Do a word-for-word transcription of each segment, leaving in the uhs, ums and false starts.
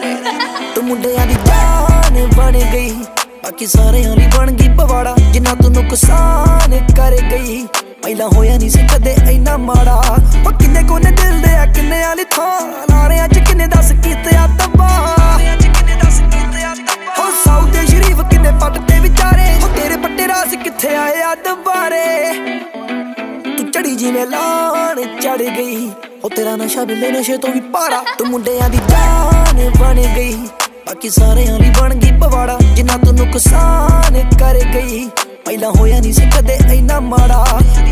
तू मुंडियां दी जान बन गई, बाकी सारियां ली बन गई पवाड़ा। जिन्ना तू नुकसान कर गई, पहला होया नहीं सी कदे इन्ना माड़ा। ओ किन्ने कोने दिल दे आ किन्ने आली थां, लारे अज किन्ने दस कीते आ तबाह। ओ सऊदे शरीफ किन्ने पटते विचारे, ओ तेरे पट्टे रास कित्थे आए आ दुबारे। तू चढ़ी जिवें लान चढ़ गई, ओ तेरा नशा बिले नशे तो भी पारा। तू मुंडियां दी जान बन गई, बाकी सारियां ली बन गई पवाड़ा। जिन्ना तू नुकसान कर गई, पहला होया नहीं सी कदे इन्ना माड़ा।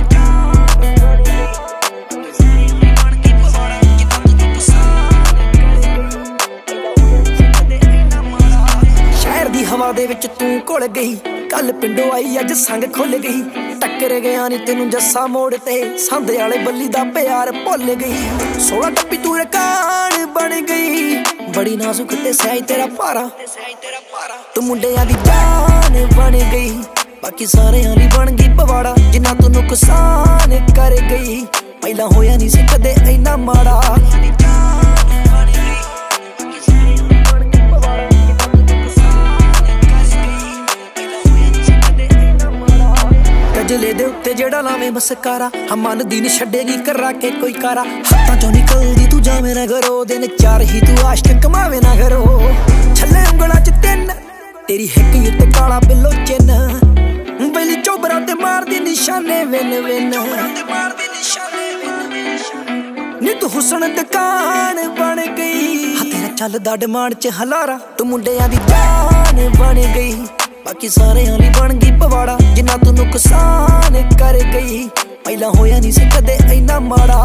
शहर दी हवा दे विच तू घुल गई, कल पिंडों आई अज संग खुल गई। टक्कर गया नी तेनू जस्सा मोड़ ते, सांधे वाले बल्ली दा प्यार भुल गई। सोलह टप्पी तू रकान बन गई, बड़ी नाजुक ते सैज तेरा पारा। तू मुंडियां दी जान बन गई, बाकी सारियां ली बन गई पवाड़ा। जिन्ना तू नुकसान कर गई, पहला होया नहीं सी कदे इन्ना माड़ा। गजले दे उत्ते जेड़ा लावे मस्कारा, हम मन दी नी छड्डेगी करा के कोई कारा। हत्थां चों निकलदी तू जावे ना घरो, दिन चार ही तू आशिक कमावे ना घरो। छल्ले उंगलां च तिन तेरी हिक उत्ते काला बिल्लो चिन्ह, बेली चोबरा ते मारदी निशाने विन विन। नी तू हुसन दुकान बन गई, हाँ तेरा चलदा डिमांड च हलारा। तू मुंडियां दी जान बन गई, बाकी सारियां ली बन गई पवाड़ा। जिन्ना तू नुकसान कर गई, पहला होया नहीं सी कदे इन्ना माड़ा।